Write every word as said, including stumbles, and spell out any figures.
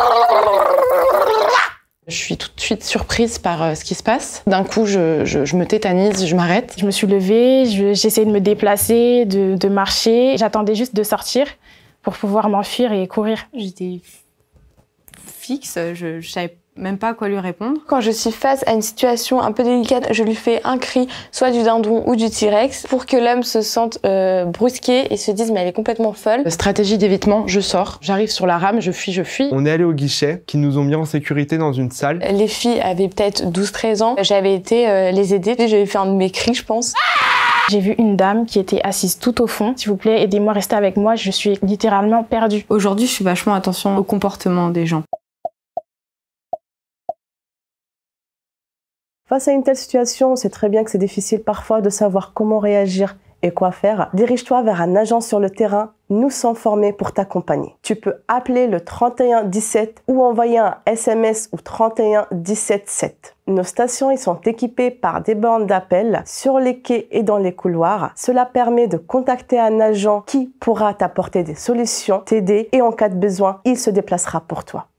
Je suis tout de suite surprise par euh, ce qui se passe. D'un coup, je, je, je me tétanise, je m'arrête. Je me suis levée, j'essayais de me déplacer, de, de marcher. J'attendais juste de sortir pour pouvoir m'enfuir et courir. J'étais fixe, je, je savais même pas à quoi lui répondre. Quand je suis face à une situation un peu délicate, je lui fais un cri, soit du dindon ou du T-Rex, pour que l'homme se sente euh, brusqué et se dise mais elle est complètement folle. Stratégie d'évitement, je sors, j'arrive sur la rame, je fuis, je fuis. On est allé au guichet, qui nous ont mis en sécurité dans une salle. Les filles avaient peut-être douze treize ans, j'avais été euh, les aider, j'avais fait un de mes cris je pense. J'ai vu une dame qui était assise tout au fond. S'il vous plaît, aidez-moi à rester avec moi, je suis littéralement perdue. Aujourd'hui, je fais vachement attention au comportement des gens. Face à une telle situation, on sait très bien que c'est difficile parfois de savoir comment réagir et quoi faire. Dirige-toi vers un agent sur le terrain. Nous sommes formés pour t'accompagner. Tu peux appeler le trente et un dix-sept ou envoyer un S M S au trente et un dix-sept sept. Nos stations ils sont équipées par des bornes d'appel sur les quais et dans les couloirs. Cela permet de contacter un agent qui pourra t'apporter des solutions, t'aider et en cas de besoin, il se déplacera pour toi.